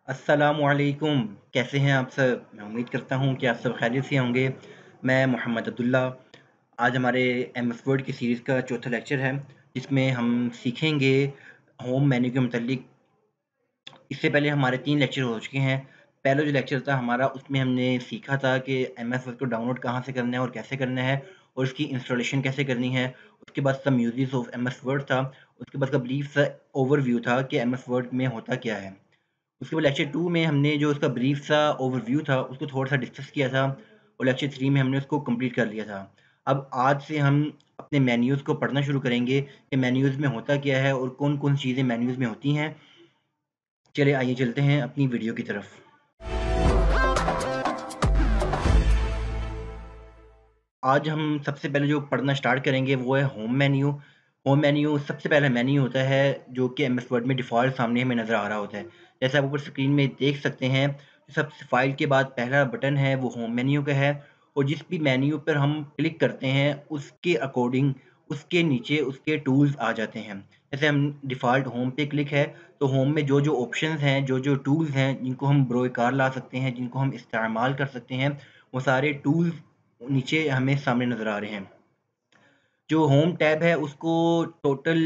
अस्सलामुअलैकुम। कैसे हैं आप सब? मैं उम्मीद करता हूँ कि आप सब खैरियत से होंगे। मैं मोहम्मद अब्दुल्ला। आज हमारे एमएस वर्ड की सीरीज़ का चौथा लेक्चर है, जिसमें हम सीखेंगे होम मेन्यू के मुतल्लिक। इससे पहले हमारे 3 लेक्चर हो चुके हैं। पहला जो लेक्चर था हमारा, उसमें हमने सीखा था कि एमएस वर्ड को डाउनलोड कहाँ से करना है और कैसे करना है, और उसकी इंस्टॉलेशन कैसे करनी है। उसके बाद some uses of MS Word था। उसके बाद का ब्रीफ सा ओवरव्यू था कि एमएस वर्ड में होता क्या है। उसके बाद लेक्चर 2 में हमने जो उसका ब्रीफ सा ओवरव्यू था, उसको थोड़ा-सा डिस्कस किया था, और लेक्चर 3 में हमने उसको कंप्लीट कर लिया था। अब आज से हम अपने मेन्यूज़ को पढ़ना शुरू करेंगे कि मेन्यूज़ में होता क्या है और कौन-कौन सी चीज़ें मेन्यूज़ में होती हैं। चलिए आइए चलते हैं अपनी वीडियो की तरफ। आज हम सबसे पहले जो पढ़ना स्टार्ट करेंगे वो है होम मेन्यू। होम मेन्यू सबसे पहला मेन्यू होता है जो कि एमएस वर्ड में डिफ़ॉल्ट सामने हमें नज़र आ रहा होता है। जैसे आप ऊपर स्क्रीन में देख सकते हैं, सबसे फ़ाइल के बाद पहला बटन है वो होम मेन्यू का है, और जिस भी मेन्यू पर हम क्लिक करते हैं उसके अकॉर्डिंग उसके नीचे उसके टूल्स आ जाते हैं। जैसे हम डिफ़ॉल्ट होम पे क्लिक है, तो होम में जो-जो ऑप्शंस हैं, जो-जो टूल्स हैं जिनको हम बरोकार ला सकते हैं, जिनको हम इस्तेमाल कर सकते हैं, वो सारे टूल्स नीचे हमें सामने नज़र आ रहे हैं। जो होम टैब है उसको टोटल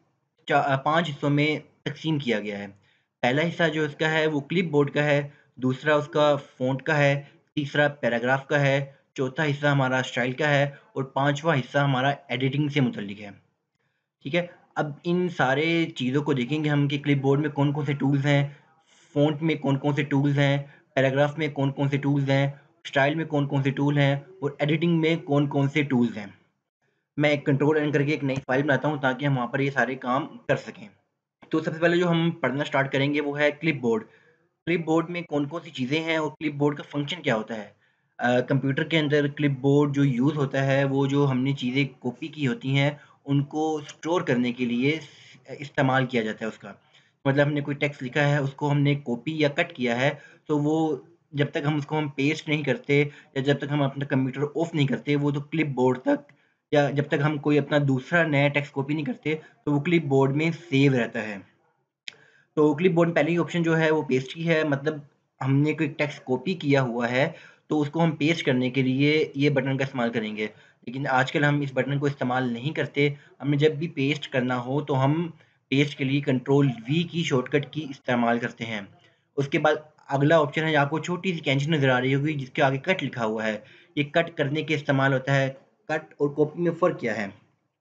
5 हिस्सों में तक़सीम किया गया है। पहला हिस्सा जो इसका है वो क्लिपबोर्ड का है, दूसरा उसका फ़ॉन्ट का है, तीसरा पैराग्राफ का है, चौथा हिस्सा हमारा स्टाइल का है, और पाँचवाँ हिस्सा हमारा एडिटिंग से मुतल्लिक है। ठीक है? अब इन सारे चीज़ों को देखेंगे हम कि क्लिपबोर्ड में कौन-कौन से टूल्स हैं, फ़ॉन्ट में कौन-कौन से टूल्स हैं, पैराग्राफ में कौन-कौन से टूल्स हैं, स्टाइल में कौन-कौन से टूल हैं, और एडिटिंग में कौन-कौन से टूल्स हैं। मैं एक कंट्रोल एन करके एक नई फ़ाइल बनाता हूँ ताकि हम वहाँ पर ये सारे काम कर सकें। तो सबसे पहले जो हम पढ़ना स्टार्ट करेंगे वो है क्लिपबोर्ड। क्लिपबोर्ड में कौन-कौन सी चीज़ें हैं और क्लिपबोर्ड का फ़ंक्शन क्या होता है? कंप्यूटर के अंदर क्लिपबोर्ड जो यूज़ होता है, वो जो हमने चीज़ें कॉपी की होती हैं, उनको स्टोर करने के लिए इस्तेमाल किया जाता है उसका। मतलब हमने कोई टेक्स्ट लिखा है, उसको हमने कॉपी या कट किया है, तो वो जब तक हम उसको पेस्ट नहीं करते या जब तक हम अपना कंप्यूटर ऑफ नहीं करते, वो तो क्लिपबोर्ड तक, या जब तक हम कोई अपना दूसरा नया टेक्स्ट कॉपी नहीं करते, तो वो क्लिपबोर्ड में सेव रहता है। तो क्लिपबोर्ड में पहली ऑप्शन जो है वो पेस्ट की है, मतलब हमने कोई टेक्स्ट कॉपी किया हुआ है, तो उसको हम पेस्ट करने के लिए ये बटन का इस्तेमाल करेंगे। लेकिन आजकल हम इस बटन को इस्तेमाल नहीं करते। हमें जब भी पेस्ट करना हो तो हम पेस्ट के लिए कंट्रोल वी की शॉर्टकट की इस्तेमाल करते हैं। उसके बाद अगला ऑप्शन है, आपको छोटी-सी कैंची नज़र आ रही होगी जिसके आगे कट लिखा हुआ है। ये कट करने के इस्तेमाल होता है। कट और कॉपी में फ़र्क क्या है?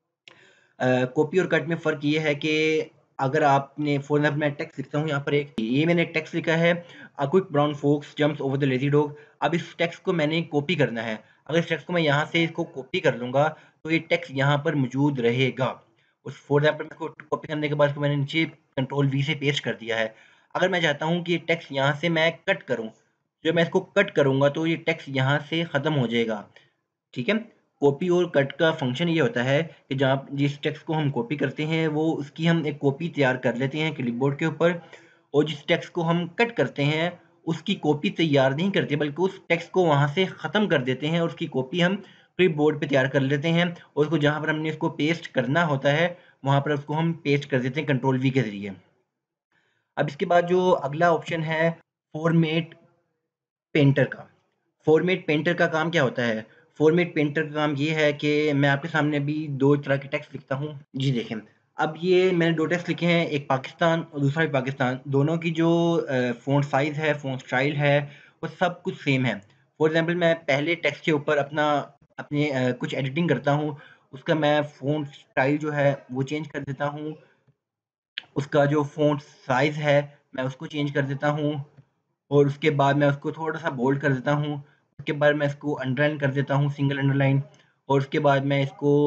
कॉपी और कट में फ़र्क ये है कि अगर आपने फ़ॉर एग्ज़ाम्पल मैं टेक्स्ट लिखता हूँ यहाँ पर ये मैंने एक टेक्स्ट लिखा है, a quick brown fox jumps over the lazy dog. अब इस टेक्स्ट को मैंने कॉपी करना है। अगर इस टेक्स्ट को मैं यहाँ से इसको कॉपी कर लूँगा, तो ये टेक्स्ट यहाँ पर मौजूद रहेगा। उस फ़ॉर एग्ज़ाम्पल इसको कॉपी करने के बाद इसको मैंने नीचे कंट्रोल वी से पेस्ट कर दिया है। अगर मैं चाहता हूँ कि ये टेक्स्ट यहाँ से मैं कट करूँ, जब मैं इसको कट करूँगा तो ये टेक्स्ट यहाँ से ख़त्म हो जाएगा। ठीक है? कॉपी और कट का फ़ंक्शन ये होता है कि जहाँ जिस टेक्स्ट को हम कॉपी करते हैं, वो उसकी हम एक कॉपी तैयार कर लेते हैं क्लिपबोर्ड के ऊपर, और जिस टेक्स्ट को हम कट करते हैं, उसकी कॉपी तैयार नहीं करते, बल्कि उस टेक्स्ट को वहाँ से ख़त्म कर देते हैं और उसकी कॉपी हम क्लिपबोर्ड पे तैयार कर लेते हैं, और उसको जहाँ पर हमने इसको पेस्ट करना होता है, वहाँ पर उसको हम पेस्ट कर देते हैं कंट्रोल वी के ज़रिए। अब इसके बाद जो अगला ऑप्शन है, फ़ॉर्मेट पेंटर का। फ़ॉर्मेट पेंटर का काम क्या होता है? फ़ॉर्मेट पेंटर का काम ये है कि मैं आपके सामने अभी 2 तरह के टेक्स्ट लिखता हूँ। जी देखें, अब ये मैंने 2 टेक्स्ट लिखे हैं, एक पाकिस्तान और दूसरा भी पाकिस्तान। दोनों की जो फ़ॉन्ट साइज़ है, फ़ॉन्ट स्टाइल है, वो सब कुछ सेम है। फ़ॉर एग्ज़ाम्पल मैं पहले टेक्स्ट के ऊपर अपने कुछ एडिटिंग करता हूँ, उसका मैं फ़ॉन्ट स्टाइल जो है वो चेंज कर देता हूँ। उसका जो फ़ॉन्ट साइज़ है, मैं उसको चेंज कर देता हूँ। और उसके बाद मैं उसको थोड़ा-सा बोल्ड कर देता हूँ। उसके बाद मैं इसको अंडरलाइन कर देता हूँ, सिंगल अंडरलाइन। और उसके बाद मैं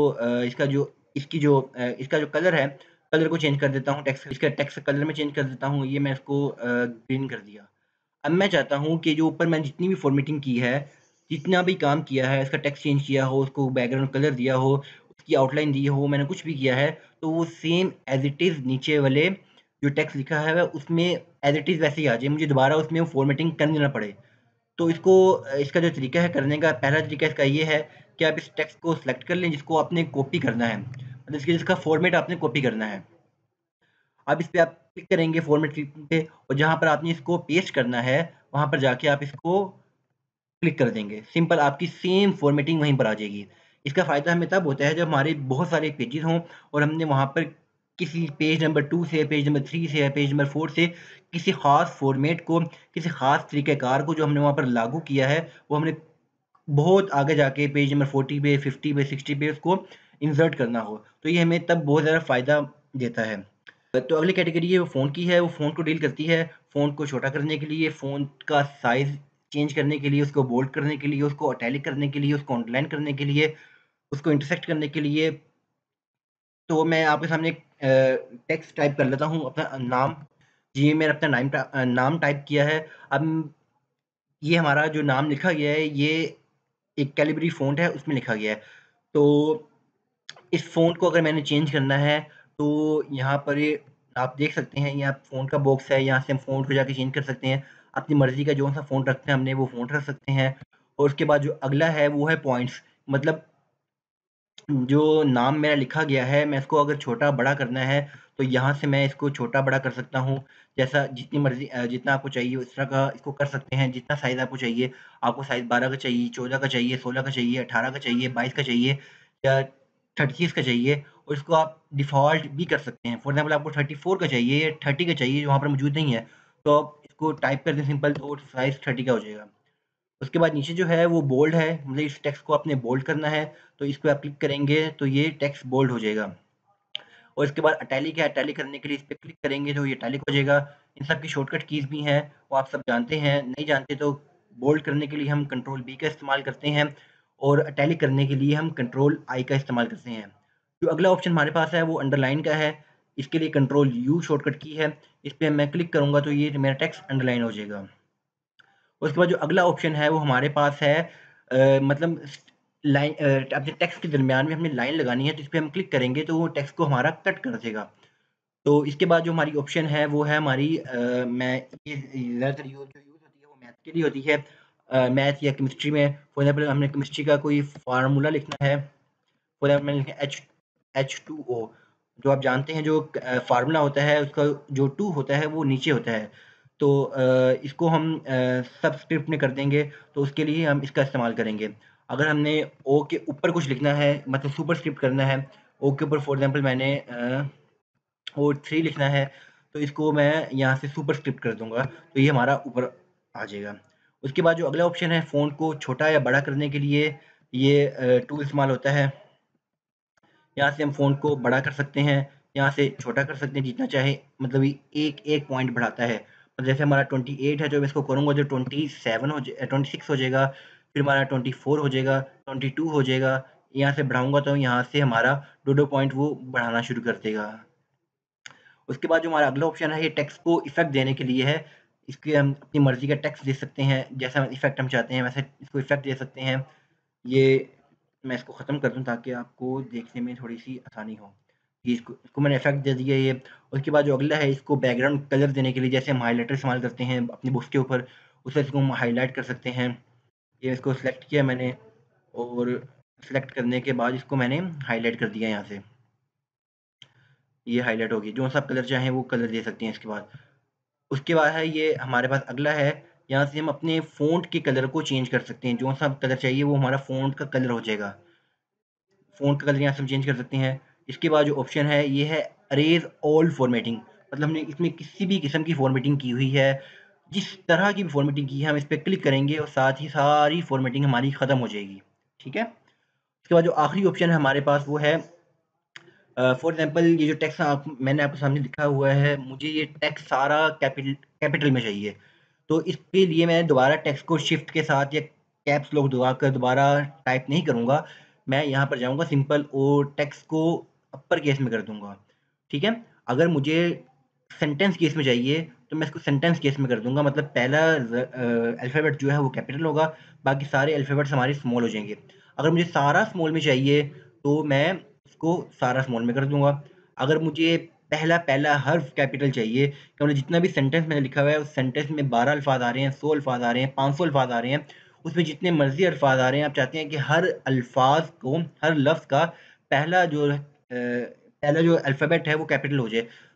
इसका जो कलर है, कलर को चेंज कर देता हूँ, टेक्स्ट कलर में चेंज कर देता हूँ। ये मैं इसको ग्रीन कर दिया। अब मैं चाहता हूँ कि जो ऊपर मैंने जितनी भी फ़ॉर्मेटिंग की है, जितना भी काम किया है, इसका टेक्स्ट चेंज किया हो, उसको बैकग्राउंड कलर दिया हो, उसकी आउटलाइन दी हो, मैंने कुछ भी किया है, तो वो सेम एज़ इट इज़ नीचे वाले जो टेक्स्ट लिखा है उसमें एज़ इट इज़ वैसे ही आ जाए, मुझे दोबारा उसमें वो फ़ॉर्मेटिंग करनी ना पड़े। तो इसका जो तरीका है करने का, पहला तरीका इसका ये है कि आप इस टेक्स्ट को सेलेक्ट कर लें जिसको आपने कॉपी करना है। मतलब जिसका फ़ॉर्मेट आपने कॉपी करना है। अब इस पे आप क्लिक करेंगे फॉर्मेट पे और जहाँ पर आपने इसको पेस्ट करना है, वहाँ पर जाके आप इसको क्लिक कर देंगे। सिंपल आपकी सेम फॉर्मेटिंग वहीं पर आ जाएगी। इसका फ़ायदा हमें तब होता है जब हमारे बहुत सारे पेजेज़ हों और हमने वहाँ पर किसी पेज नंबर 2 से, पेज नंबर 3 से या पेज नंबर 4 से किसी ख़ास फ़ॉर्मेट को, किसी ख़ास तरीक़ेकार को जो हमने वहाँ पर लागू किया है, वो हमने बहुत आगे जाके पेज नंबर 40 पे, 50 पे, 60 पे उसको इंसर्ट करना हो। तो ये हमें तब बहुत ज़्यादा फ़ायदा देता है। तो अगली कैटेगरी है वो फ़ॉन्ट की है, वो फ़ॉन्ट को डील करती है। फ़ॉन्ट को छोटा करने के लिए, फ़ॉन्ट का साइज़ चेंज करने के लिए, उसको बोल्ड करने के लिए, उसको इटैलिक करने के लिए, उसको अंडरलाइन करने के लिए, उसको इंटरसेक्ट करने के लिए। तो मैं आपके सामने एक टेक्स्ट टाइप कर लेता हूँ अपना नाम। जी, मैंने अपना नाम टाइप किया है। अब ये हमारा जो नाम लिखा गया है, ये एक कैलिब्री फ़ॉन्ट है, उसमें लिखा गया है। तो इस फ़ॉन्ट को अगर मैंने चेंज करना है, तो यहाँ पर ये आप देख सकते हैं, यहाँ फ़ॉन्ट का बॉक्स है, यहाँ से हम फ़ॉन्ट को जाके चेंज कर सकते हैं। अपनी मर्ज़ी का जो-सा फ़ॉन्ट रखना है हमने, वो फ़ॉन्ट रख सकते हैं। और उसके बाद जो अगला है, वो है पॉइंट्स। मतलब जो नाम मेरा लिखा गया है, मैं इसको अगर छोटा-बड़ा करना है, तो यहाँ से मैं इसको छोटा-बड़ा कर सकता हूँ। जैसा जितनी मर्ज़ी जितना आपको चाहिए उस तरह का इसको कर सकते हैं, जितना साइज़ आपको चाहिए। आपको साइज़ 12 का चाहिए, 14 का चाहिए, 16 का चाहिए, 18 का चाहिए, 22 का चाहिए या 36 का चाहिए और इसको आप डिफ़ॉल्ट भी कर सकते हैं। फॉर एग्ज़ाम्पल आपको 34 का चाहिए या 30 का चाहिए, जो वहाँ पर मौजूद नहीं है, तो आप इसको टाइप कर दें सिंपल तो साइज़ 30 का हो जाएगा। उसके बाद नीचे जो है वो बोल्ड है, मतलब इस टेक्स्ट को आपने बोल्ड करना है, तो इस पे आप क्लिक करेंगे तो ये टेक्स्ट बोल्ड हो जाएगा। और इसके बाद इटैलिक है, इटैलिक करने के लिए इस पे क्लिक करेंगे तो ये इटैलिक हो जाएगा। इन सब की शॉर्टकट कीज़ भी हैं, वो आप सब जानते हैं, नहीं जानते तो बोल्ड करने के लिए हम कंट्रोल बी का इस्तेमाल करते हैं और इटैलिक करने के लिए हम कंट्रोल आई का इस्तेमाल करते हैं। जो अगला ऑप्शन हमारे पास है वो अंडरलाइन का है, इसके लिए कंट्रोल यू शॉर्टकट की है, इस पे मैं क्लिक करूँगा तो ये मेरा टेक्स्ट अंडरलाइन हो जाएगा। उसके बाद जो अगला ऑप्शन है वो हमारे पास है मतलब अपने टेक्स्ट के दरमियान में हमने लाइन लगानी है तो इस पे हम क्लिक करेंगे तो वो टेक्स्ट को हमारा कट कर देगा। तो इसके बाद जो हमारी ऑप्शन है वो है हमारी मैं ये ज़्यादातर जो यूज़ होती है वो मैथ के लिए होती है। मैथ या केमिस्ट्री में फॉर एग्ज़ाम्पल हमने केमिस्ट्री का कोई फ़ॉर्मूला लिखना है, फॉर एग्ज़ाम्पल मैंने लिखा H2O जो आप जानते हैं जो फ़ॉर्मूला होता है उसका जो 2 होता है वो नीचे होता है। तो इसको हम सबस्क्रिप्ट में कर देंगे तो उसके लिए हम इसका इस्तेमाल करेंगे। अगर हमने ओ के ऊपर कुछ लिखना है मतलब सुपरस्क्रिप्ट करना है, ओ के ऊपर फॉर एग्ज़ाम्पल मैंने और 3 लिखना है, तो इसको मैं यहाँ से सुपरस्क्रिप्ट कर दूँगा, तो ये हमारा ऊपर आ जाएगा। उसके बाद जो अगला ऑप्शन है फ़ॉन्ट को छोटा या बड़ा करने के लिए ये टूल इस्तेमाल होता है। यहाँ से हम फ़ॉन्ट को बड़ा कर सकते हैं, यहाँ से छोटा कर सकते हैं जितना चाहे मतलब ये एक-एक पॉइंट बढ़ाता है। तो जैसे हमारा 28 है, जब इसको करूँगा तो 26 हो जाएगा, फिर हमारा 24 हो जाएगा, 22 हो जाएगा। यहाँ से बढ़ाऊँगा तो यहाँ से हमारा 2-2 पॉइंट वो बढ़ाना शुरू कर देगा। उसके बाद जो हमारा अगला ऑप्शन है ये टेक्स्ट को इफ़ेक्ट देने के लिए है। इसके हम अपनी मर्ज़ी का टेक्स्ट दे सकते हैं, जैसा इफ़ेक्ट हम चाहते हैं वैसे इसको इफ़ेक्ट दे सकते हैं। ये मैं इसको ख़त्म कर दूँ ताकि आपको देखने में थोड़ी-सी आसानी हो। ये इसको मैंने इफ़ेक्ट दे दिया ये। उसके बाद जो अगला है इसको बैकग्राउंड कलर देने के लिए जैसे हम हाइलाइटर इस्तेमाल करते हैं अपनी बुक्स के ऊपर, उससे इसको हम हाइलाइट कर सकते हैं। ये इसको सिलेक्ट किया मैंने और सिलेक्ट करने के बाद इसको मैंने हाइलाइट कर दिया यहाँ से। ये हाइलाइट हो गई, जो-सा आप कलर चाहें वो कलर दे सकते हैं इसके बाद। उसके बाद है ये हमारे पास अगला है, यहाँ से हम अपने फ़ॉन्ट के कलर को चेंज कर सकते हैं, जो-सा कलर चाहिए वो हमारा फ़ॉन्ट का कलर हो जाएगा। फ़ॉन्ट का कलर यहाँ से हम चेंज कर सकते हैं। इसके बाद जो ऑप्शन है ये है अरेज़ ऑल फ़ॉर्मेटिंग मतलब हमने इसमें किसी भी किस्म की फ़ॉर्मेटिंग की हुई है, जिस तरह की भी फ़ॉर्मेटिंग की है हम इस पे क्लिक करेंगे और साथ ही सारी फ़ॉर्मेटिंग हमारी ख़त्म हो जाएगी, ठीक है? उसके बाद जो आखिरी ऑप्शन है हमारे पास वो है फॉर एग्ज़ाम्पल ये जो टेक्स्ट मैंने आपके सामने लिखा हुआ है, मुझे ये टेक्स्ट सारा कैपिटल में चाहिए। तो इसके लिए मैं दोबारा टेक्स्ट को शिफ्ट के साथ या कैप्स लॉक दबाकर दोबारा टाइप नहीं करूँगा। मैं यहाँ पर जाऊँगा सिंपल और टेक्स्ट को अपर केस में कर दूँगा, ठीक है? अगर मुझे सेंटेंस केस में चाहिए, तो मैं इसको सेंटेंस केस में कर दूँगा मतलब पहला अल्फ़ाबेट जो है वो कैपिटल होगा, बाकी सारे अल्फ़ाबेट्स हमारे स्मॉल हो जाएँगे। अगर मुझे सारा स्मॉल में चाहिए, तो मैं इसको सारा स्मॉल में कर दूँगा। अगर मुझे पहला हर्फ़ कैपिटल चाहिए, कि मतलब जितना भी सेंटेंस मैंने लिखा हुआ है, उस सेंटेंस में 12 अल्फ़ाज़ आ रहे हैं, 100 अल्फ़ाज़ आ रहे हैं, 500 अल्फ़ाज़ आ रहे हैं, उसमें जितने मर्ज़ी अल्फ़ाज़ आ रहे हैं, आप चाहते हैं कि हर अल्फ़ाज़ को, हर लफ़्ज़ का पहला जो पहला जो अल्फ़ाबेट है वो कैपिटल हो जाए,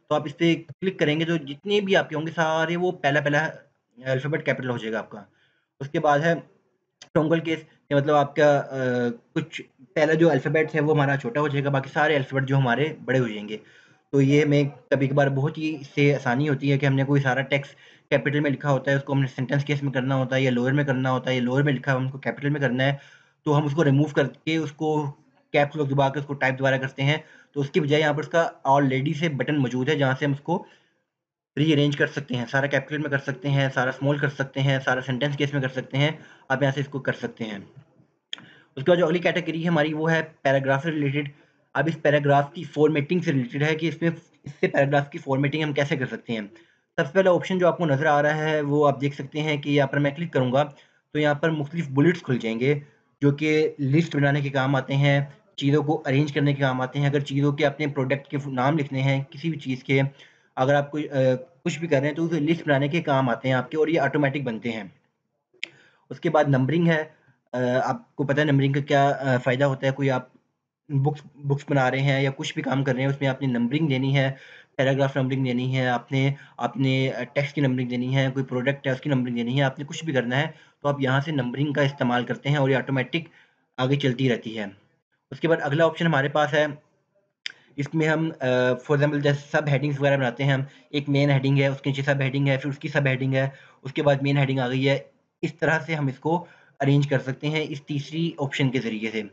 तो आप इस पे क्लिक करेंगे तो जितने भी आपके होंगे सारे वो पहला-पहला अल्फ़ाबेट कैपिटल हो जाएगा आपका। उसके बाद है टोंगल केस कि मतलब आपका कुछ पहला जो अल्फ़ाबेट्स है वो हमारा छोटा हो जाएगा, बाकी सारे अल्फ़ाबेट जो हमारे बड़े हो जाएँगे। तो ये हमें कभी-कभार बहुत ही इससे आसानी होती है कि हमने कोई सारा टेक्स्ट कैपिटल में लिखा होता है, उसको हमने सेंटेंस केस में करना होता है या लोअर में करना होता है या लोअर में लिखा है हमको कैपिटल में करना है, तो हम उसको रिमूव करके उसको कैप्स लॉक दबा के उसको टाइप दोबारा करते हैं। तो उसकी बजाय यहाँ पर उसका ऑलरेडी से बटन मौजूद है जहाँ से हम उसको रीअरेंज कर सकते हैं, सारा कैपिटल में कर सकते हैं, सारा स्मॉल कर सकते हैं, सारा सेंटेंस केस में कर सकते हैं। आप यहाँ से इसको कर सकते हैं। उसके बाद जो अगली कैटेगरी है हमारी वो है पैराग्राफ से रिलेटेड। अब इस पैराग्राफ की फॉर्मेटिंग से रिलेटेड है कि इससे पैराग्राफ की फॉर्मेटिंग हम कैसे कर सकते हैं। सबसे पहला ऑप्शन जो आपको नज़र आ रहा है वो आप देख सकते हैं कि यहाँ पर मैं क्लिक करूँगा तो यहाँ पर मुख्तलिफ बुलेट्स खुल जाएँगे जो कि लिस्ट बनाने के काम आते हैं, चीज़ों को अरेंज करने के काम आते हैं। अगर चीज़ों के अपने प्रोडक्ट के नाम लिखने हैं किसी भी चीज़ के, अगर आप कोई कुछ भी कर रहे हैं तो उसे लिस्ट बनाने के काम आते हैं आपके और ये ऑटोमेटिक बनते हैं। उसके बाद नंबरिंग है। आपको पता है नंबरिंग का क्या फ़ायदा होता है, कोई आप बुक्स बुक्स बना रहे हैं या कुछ भी काम कर रहे हैं उसमें आपने नंबरिंग देनी है, पैराग्राफ नंबरिंग देनी है, आपने आपने टेक्स्ट की नंबरिंग देनी है, कोई प्रोडक्ट है उसकी नंबरिंग देनी है, आपने कुछ भी करना है तो आप यहाँ से नंबरिंग का इस्तेमाल करते हैं और ये ऑटोमेटिक आगे चलती रहती है। उसके बाद अगला ऑप्शन हमारे पास है, इसमें हम फॉर एग्ज़ाम्पल जैसे सब हेडिंग्स वगैरह बनाते हैं हम, एक मेन हेडिंग है, उसके नीचे सब हेडिंग है, फिर उसकी सब हेडिंग है, उसके बाद मेन हेडिंग आ गई है। इस तरह से हम इसको अरेंज कर सकते हैं इस तीसरी ऑप्शन के ज़रिए से।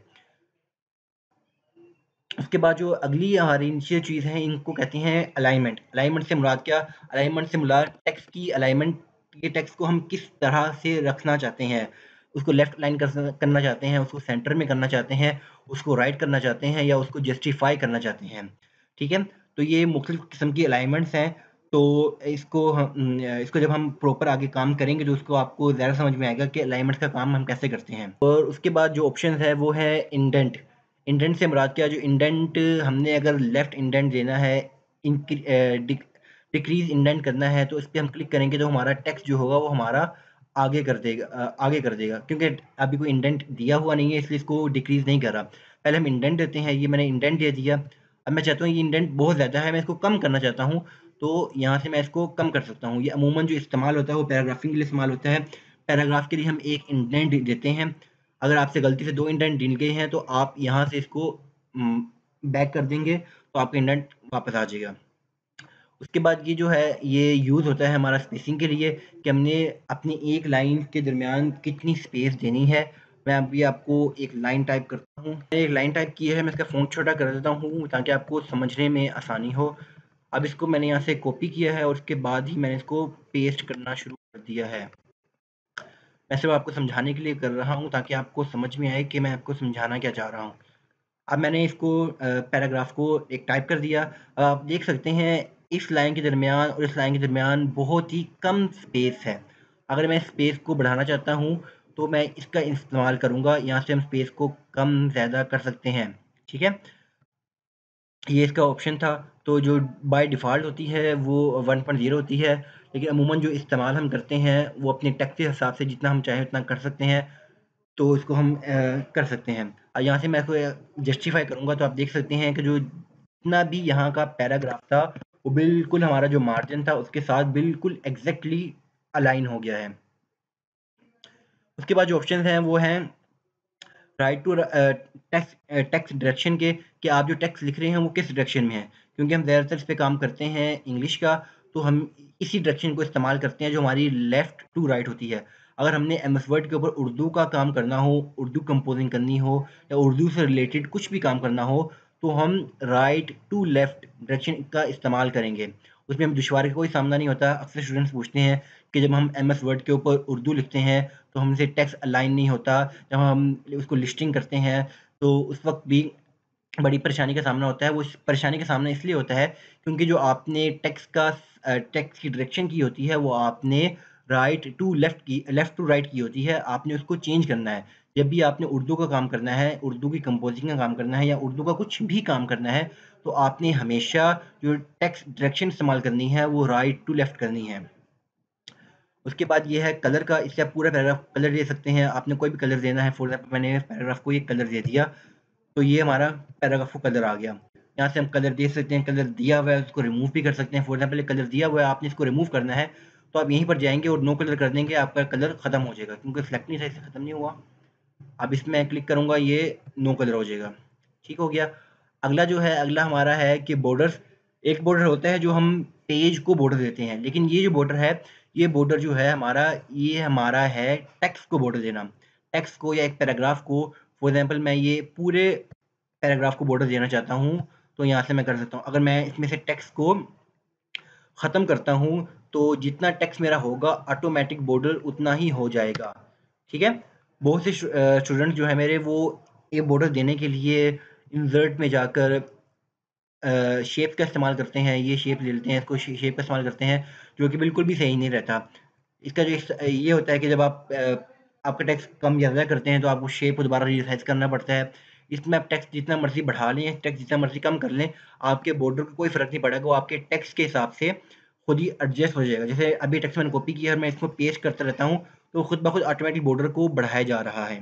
उसके बाद जो अगली हमारी नीचे चीज़ है इनको कहते हैं अलाइनमेंट। अलाइनमेंट से मुराद क्या? अलाइनमेंट से मुराद टेक्स्ट की अलाइनमेंट, ये टेक्स्ट को हम किस तरह से रखना चाहते हैं। उसको लेफ्ट अलाइन करना चाहते हैं, उसको सेंटर में करना चाहते हैं, उसको राइट करना चाहते हैं या उसको जस्टिफाई करना चाहते हैं। ठीक है? तो ये मुख्तलिफ़ किस्म की अलाइनमेंट्स हैं। तो इसको जब हम प्रॉपर आगे काम करेंगे तो उसको आपको ज़्यादा समझ में आएगा कि अलाइनमेंट्स का काम हम कैसे करते हैं। और उसके बाद जो ऑप्शंस है वो है इंडेंट। इंडेंट से मुराद क्या है? जो इंडेंट हमने अगर लेफ्ट इंडेंट देना है, डिक्रीज़ इंडेंट करना है तो इस पे हम क्लिक करेंगे तो हमारा टेक्स्ट जो होगा वो हमारा आगे कर देगा क्योंकि अभी कोई इंडेंट दिया हुआ नहीं है इसलिए इसको डिक्रीज़ नहीं कर रहा। पहले हम इंडेंट देते हैं, ये मैंने इंडेंट दे दिया। अब मैं चाहता हूँ ये इंडेंट बहुत ज़्यादा है, मैं इसको कम करना चाहता हूँ, तो यहाँ से मैं इसको कम कर सकता हूँ। ये अमूमन जो इस्तेमाल होता है वो पैराग्राफिंग के लिए इस्तेमाल होता है। पैराग्राफ के लिए हम 1 इंडेंट देते हैं। अगर आपसे गलती से 2 इंडेंट गिन गए हैं तो आप यहाँ से इसको उम, बैक कर देंगे तो आपका इंडेंट वापस आ जाएगा। उसके बाद ये जो है ये यूज़ होता है हमारा स्पेसिंग के लिए कि हमने अपनी एक लाइन के दरमियान कितनी स्पेस देनी है। मैं अभी आपको एक लाइन टाइप करता हूँ। मैंने एक लाइन टाइप की है, मैं इसका फ़ॉन्ट छोटा कर देता हूँ ताकि आपको समझने में आसानी हो। अब इसको मैंने यहाँ से कॉपी किया है और उसके बाद ही मैंने इसको पेस्ट करना शुरू कर दिया है। मैं सिर्फ़ आपको समझाने के लिए कर रहा हूँ ताकि आपको समझ में आए कि मैं आपको समझाना क्या चाह रहा हूँ। अब मैंने इसको पैराग्राफ को एक टाइप कर दिया। आप देख सकते हैं इस लाइन के दरमियान और इस लाइन के दरमियान बहुत ही कम स्पेस है। अगर मैं स्पेस को बढ़ाना चाहता हूँ तो मैं इसका इस्तेमाल करूँगा। यहाँ से हम स्पेस को कम ज़्यादा कर सकते हैं। ठीक है? ये इसका ऑप्शन था। तो जो बाय डिफ़ॉल्ट होती है वो 1.0 होती है, लेकिन अमूमन जो इस्तेमाल हम करते हैं वो अपने टेक्स्ट के हिसाब से जितना हम चाहें उतना कर सकते हैं। तो इसको हम कर सकते हैं। यहाँ से मैं इसको जस्टिफ़ाई करूँगा तो आप देख सकते हैं कि जो जितना भी यहाँ का पैराग्राफ था, वो बिल्कुल हमारा जो मार्जिन था उसके साथ बिल्कुल एग्ज़ैक्टली अलाइन हो गया है। उसके बाद जो ऑप्शंस हैं वो हैं राइट टू टेक्स्ट डायरेक्शन के, कि आप जो टेक्स्ट लिख रहे हैं वो किस डायरेक्शन में है। क्योंकि हम ज़्यादातर इस पे काम करते हैं इंग्लिश का, तो हम इसी डायरेक्शन को इस्तेमाल करते हैं जो हमारी लेफ़्ट टू राइट होती है। अगर हमने एमएस वर्ड के ऊपर उर्दू का काम करना हो, उर्दू कंपोज़िंग करनी हो या उर्दू से रिलेटेड कुछ भी काम करना हो, तो हम राइट टू लेफ़्ट डायरेक्शन का इस्तेमाल करेंगे। उसमें हमें दुश्वारी का कोई सामना नहीं होता। अक्सर स्टूडेंट्स पूछते हैं कि जब हम एमएस वर्ड के ऊपर उर्दू लिखते हैं तो हमसे टेक्स्ट अलाइन नहीं होता। जब हम उसको लिस्टिंग करते हैं तो उस वक़्त भी बड़ी परेशानी का सामना होता है। वो इस परेशानी का सामना इसलिए होता है क्योंकि जो आपने टेक्स्ट की डायरेक्शन की होती है वो आपने लेफ़्ट टू राइट की होती है। आपने उसको चेंज करना है। जब भी आपने उर्दू का काम करना है, उर्दू की कंपोज़िंग का काम करना है या उर्दू का कुछ भी काम करना है, तो आपने हमेशा जो टेक्स्ट डायरेक्शन इस्तेमाल करनी है वो राइट टू लेफ़्ट करनी है। उसके बाद ये है कलर का, इससे आप पूरा पैराग्राफ कलर दे सकते हैं। आपने कोई भी कलर देना है, फॉर एग्ज़ाम्पल मैंने पैराग्राफ को ये कलर दे दिया, तो ये हमारा पैराग्राफ को कलर आ गया। यहाँ से हम कलर दे सकते हैं, कलर दिया हुआ है उसको रिमूव भी कर सकते हैं। फॉर एग्जाम्पल कलर दिया हुआ है, आपने इसको रिमूव करना है तो आप यहीं पर जाएँगे और नो कलर कर देंगे, आपका कलर खत्म हो जाएगा क्योंकि सिलेक्ट नहीं था इससे खत्म नहीं हुआ। अब इसमें क्लिक करूँगा, ये नो कलर हो जाएगा, ठीक हो गया। अगला जो है, अगला हमारा है कि बॉर्डर्स। एक बॉर्डर होता है जो हम पेज को बॉर्डर देते हैं, लेकिन ये जो बॉर्डर है, ये बॉर्डर जो है हमारा, ये हमारा है टेक्स्ट को बॉर्डर देना। टेक्स्ट को या एक पैराग्राफ को, फॉर एग्जाम्पल मैं ये पूरे पैराग्राफ को बॉर्डर देना चाहता हूँ, तो यहाँ से मैं कर सकता हूँ। अगर मैं इसमें से टेक्स्ट को ख़त्म करता हूँ, तो जितना टेक्स्ट मेरा होगा ऑटोमेटिक बॉर्डर उतना ही हो जाएगा, ठीक है। बहुत से स्टूडेंट जो है मेरे, वो ये बॉर्डर देने के लिए इंसर्ट में जाकर शेप का इस्तेमाल करते हैं, ये शेप ले लेते हैं, इसको शेप का इस्तेमाल करते हैं, जो कि बिल्कुल भी सही नहीं रहता। इसका जो ये होता है कि जब आप आपका टेक्स्ट कम या ज़्यादा करते हैं, तो आपको शेप को दोबारा रिसाइज़ करना पड़ता है। इसमें आप टेक्स्ट जितना मर्ज़ी बढ़ा लें, टेक्स्ट जितना मर्ज़ी कम कर लें, आपके बॉर्डर को कोई फ़र्क नहीं पड़ेगा, वो आपके टेक्स्ट के हिसाब से खुद ही एडजस्ट हो जाएगा। जैसे अभी टेक्स्ट मैंने कॉपी किया है, मैं इसको पेस्ट करता रहता हूँ, तो खुद ब खुद ऑटोमेटिक बॉर्डर को बढ़ाया जा रहा है।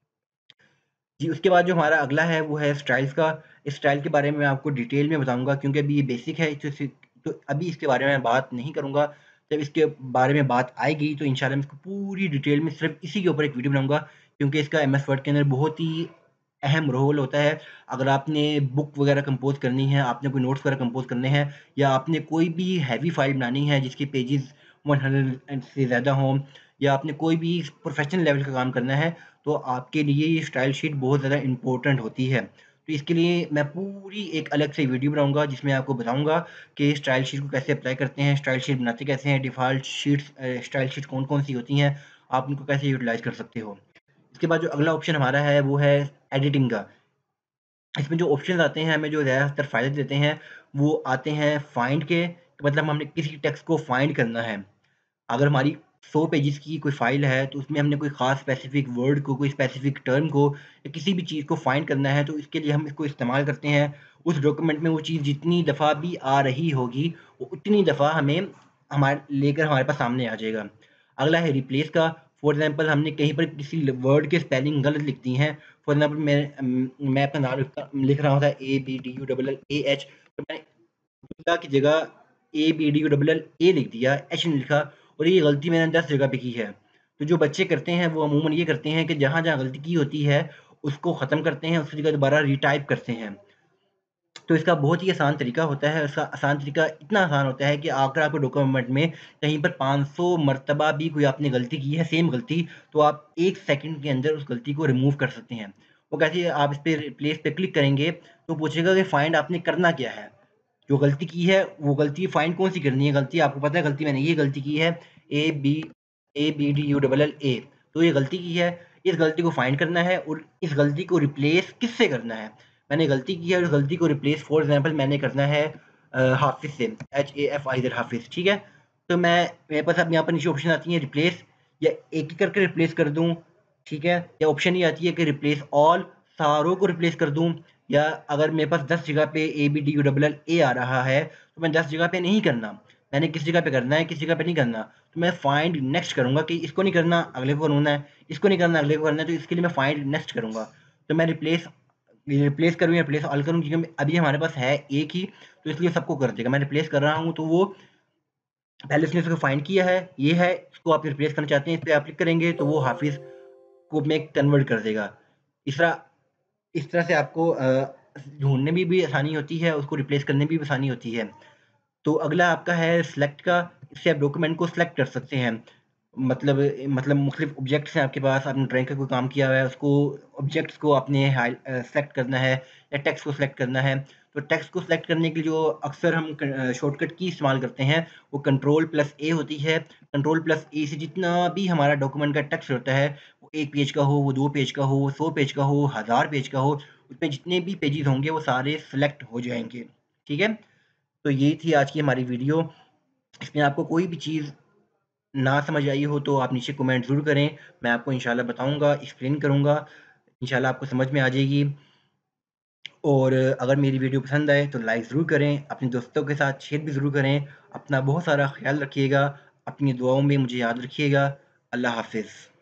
जी, उसके बाद जो हमारा अगला है वो है स्टाइल्स का। इस स्टाइल के बारे में मैं आपको डिटेल में बताऊँगा क्योंकि अभी ये बेसिक है, तो अभी इसके बारे में बात नहीं करूँगा। जब इसके बारे में बात आएगी तो इंशाल्लाह मैं इसको पूरी डिटेल में सिर्फ़ इसी के ऊपर एक वीडियो बनाऊँगा, क्योंकि इसका एमएस वर्ड के अंदर बहुत ही अहम रोल होता है। अगर आपने बुक वगैरह कंपोज़ करनी है, आपने कोई नोट्स वगैरह कंपोज़ करने हैं, या आपने कोई भी हैवी फ़ाइल बनानी है जिसके पेजेज़ 100 से ज़्यादा हों, या आपने कोई भी प्रोफ़ेशनल लेवल का काम करना है, तो आपके लिए ये स्टाइल शीट बहुत ज़्यादा इम्पोर्टेंट होती है। तो इसके लिए मैं पूरी एक अलग से वीडियो बनाऊँगा जिसमें आपको बताऊँगा कि स्टाइल शीट को कैसे अप्लाई करते हैं, स्टाइल शीट बनाते कैसे हैं, डिफ़ॉल्ट शीट्स स्टाइल शीट कौन-कौन सी होती हैं, आप उनको कैसे यूटिलाइज़ कर सकते हो। इसके बाद जो अगला ऑप्शन हमारा है वो है एडिटिंग का। इसमें जो ऑप्शंस आते हैं, हमें जो ज़्यादातर फ़ायदे देते हैं, वो आते हैं फाइंड के, मतलब हमने किसी टेक्स्ट को फाइंड करना है। अगर हमारी 100 पेजेज़ की कोई फ़ाइल है, तो उसमें हमने कोई ख़ास स्पेसिफ़िक वर्ड को, कोई स्पेसिफ़िक टर्म को या किसी भी चीज़ को फाइंड करना है, तो इसके लिए हम इसको इस्तेमाल करते हैं। उस डॉक्यूमेंट में वो चीज़ जितनी दफ़ा भी आ रही होगी, वो उतनी दफ़ा हमें हमारे पास सामने आ जाएगा। अगला है रिप्लेस का। फॉर एग्ज़ाम्पल हमने कहीं पर किसी वर्ड की स्पेलिंग गलत लिख दी है। फॉर एग्ज़ाम्पल मैं अपना नाम लिख रहा था ABDULLAH, तो मैंने अब्दुल्ला की जगह ABDULLA लिख दिया, एच नहीं लिखा, और ये गलती मैंने 10 जगह पे की है। तो जो बच्चे करते हैं वो अमूमन ये करते हैं कि जहाँ-जहाँ गलती की होती है, उसको ख़त्म करते हैं, उसकी जगह दोबारा रीटाइप करते हैं। तो इसका बहुत ही आसान तरीका होता है, इसका आसान तरीका इतना आसान होता है कि अगर आपके डॉक्यूमेंट में कहीं पर 500 मर्तबा भी कोई आपने गलती की है, सेम गलती, तो आप 1 सेकंड के अंदर उस गलती को रिमूव कर सकते हैं। वो कैसे, आप इस पे रिप्लेस पे क्लिक करेंगे, तो पूछेगा कि फाइंड आपने करना क्या है? जो गलती की है, वो गलती फाइंड कौन-सी करनी है? गलती आपको पता है, गलती मैंने ये गलती की है, ए बी ABDULLA, तो ये गलती की है, इस गलती को फाइंड करना है और इस गलती को रिप्लेस किससे करना है? मैंने गलती की है और उस गलती को रिप्लेस फॉर एग्ज़ाम्पल मैंने करना है हाफ़िज़ से, HAFIZ हाफ़िज़, ठीक है? तो मेरे पास अब यहाँ पर नीचे ऑप्शन आती है रिप्लेस, या एक-एक करके रिप्लेस कर दूँ, ठीक है? या ऑप्शन ये आती है कि रिप्लेस ऑल, सारों को रिप्लेस कर दूँ, या अगर मेरे पास 10 जगह पे ABDULLA आ रहा है, तो मैं 10 जगह पे नहीं करना। मैंने किस जगह पे करना है, किस जगह पे नहीं करना। तो मैं फाइंड नेक्स्ट करूँगा कि इसको नहीं करना, अगले को करना है, इसको नहीं करना, अगले को करना है, तो इसके लिए मैं फाइंड नेक्स्ट करूँगा। तो मैं रिप्लेस करूँ या रिप्लेस ऑल करूँ, क्योंकि अभी हमारे पास है एक ही, तो इसलिए सबको कर देगा। मैं रिप्लेस कर रहा हूँ, तो वो पहले उसने इसको फाइंड किया है, ये है, इसको आप रिप्लेस करना चाहते हैं, इस पे आप क्लिक करेंगे, तो वो हाफ़िज़ को में कन्वर्ट कर देगा। तीसरा, इस तरह से आपको ढूँढने में भी आसानी होती है, उसको रिप्लेस करने में भी आसानी होती है। तो अगला आपका है सिलेक्ट का, इससे आप डॉक्यूमेंट को सिलेक्ट कर सकते हैं। मतलब मुख्तलिफ ऑब्जेक्ट्स हैं आपके पास, आपने ड्राइंग का कोई काम किया हुआ है, उसको ऑब्जेक्ट्स को आपने सेलेक्ट करना है या टेक्स्ट को सेलेक्ट करना है। तो टेक्स्ट को सेलेक्ट करने के लिए जो अक्सर हम शॉर्टकट की इस्तेमाल करते हैं, वो कंट्रोल+A होती है। कंट्रोल+A से जितना भी हमारा डॉक्यूमेंट का टेक्स्ट होता है, वो 1 पेज का हो, वो 2 पेज का हो, वो 100 पेज का हो, 1000 पेज का हो, उसमें जितने भी पेजेज़ होंगे वो सारे सेलेक्ट हो जाएँगे। ठीक है? तो ये थी आज की हमारी वीडियो। इसमें आपको कोई भी चीज़ ना समझ आई हो तो आप नीचे कमेंट ज़रूर करें। मैं आपको इंशाल्लाह बताऊँगा, एक्सप्लेन करूँगा। इंशाल्लाह आपको समझ में आ जाएगी। और अगर मेरी वीडियो पसंद आए तो लाइक ज़रूर करें, अपने दोस्तों के साथ शेयर भी ज़रूर करें। अपना बहुत सारा ख़्याल रखिएगा, अपनी दुआओं में मुझे याद रखिएगा। अल्लाह हाफ़िज़।